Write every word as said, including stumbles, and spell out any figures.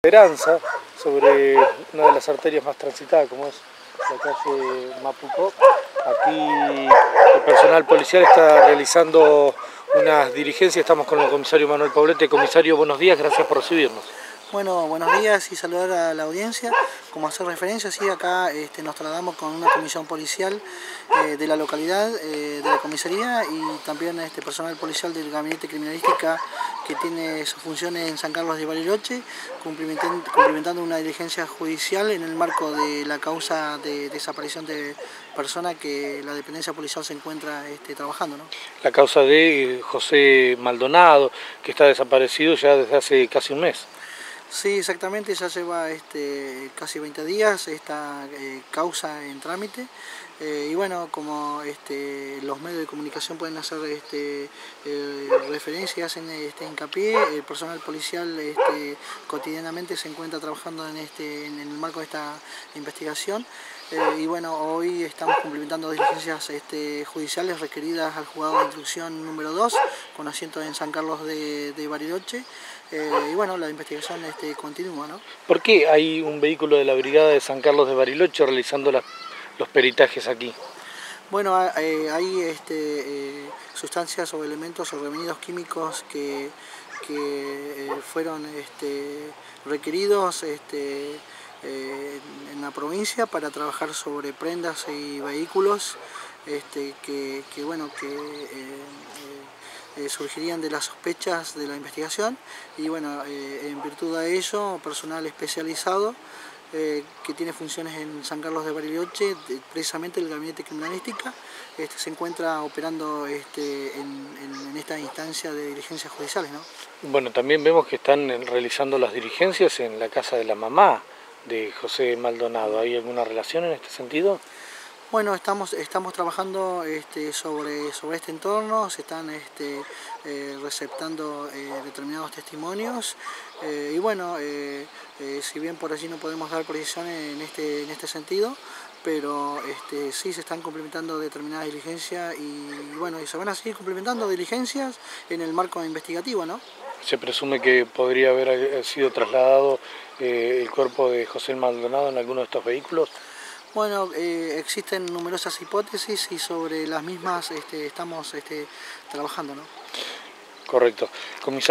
Esperanza sobre una de las arterias más transitadas como es la calle Mapucó. Aquí el personal policial está realizando unas diligencias. Estamos con el comisario Manuel Poblete. Comisario, buenos días, gracias por recibirnos. Bueno, buenos días y saludar a la audiencia. Como hacer referencia, sí, acá este, nos trasladamos con una comisión policial eh, de la localidad, eh, de la comisaría, y también este personal policial del gabinete criminalística que tiene sus funciones en San Carlos de Bariloche, cumplimentando, cumplimentando una diligencia judicial en el marco de la causa de desaparición de personas que la dependencia policial se encuentra este, trabajando, ¿no? La causa de José Maldonado, que está desaparecido ya desde hace casi un mes. Sí, exactamente, ya lleva este, casi veinte días esta eh, causa en trámite, eh, y bueno, como este, los medios de comunicación pueden hacer este, eh, referencia y hacen este, hincapié, el personal policial este, cotidianamente se encuentra trabajando en, este, en el marco de esta investigación. Eh, y bueno, hoy estamos cumplimentando diligencias este, judiciales requeridas al juzgado de instrucción número dos, con asiento en San Carlos de, de Bariloche, eh, y bueno, la investigación este, continúa, ¿no? ¿Por qué hay un vehículo de la brigada de San Carlos de Bariloche realizando las, los peritajes aquí? Bueno, eh, hay este, eh, sustancias o elementos o remedios químicos que, que eh, fueron este, requeridos este, eh, en la provincia para trabajar sobre prendas y vehículos este, que, que, bueno, que eh, eh, surgirían de las sospechas de la investigación, y bueno, eh, en virtud de ello, personal especializado Eh, que tiene funciones en San Carlos de Bariloche, de, precisamente el gabinete criminalística, este, se encuentra operando este, en, en, en esta instancia de diligencias judiciales, ¿no? Bueno, también vemos que están realizando las diligencias en la casa de la mamá de José Maldonado. ¿Hay alguna relación en este sentido? Bueno, estamos, estamos trabajando este, sobre, sobre este entorno, se están este, eh, receptando eh, determinados testimonios, eh, y bueno, eh, eh, si bien por allí no podemos dar precisiones en este, en este sentido, pero este, sí se están complementando determinadas diligencias y, y bueno, y se van a seguir complementando diligencias en el marco investigativo, ¿no? Se presume que podría haber sido trasladado eh, el cuerpo de José Maldonado en alguno de estos vehículos. Bueno, eh, existen numerosas hipótesis y sobre las mismas este, estamos este, trabajando, ¿no? Correcto. Comisario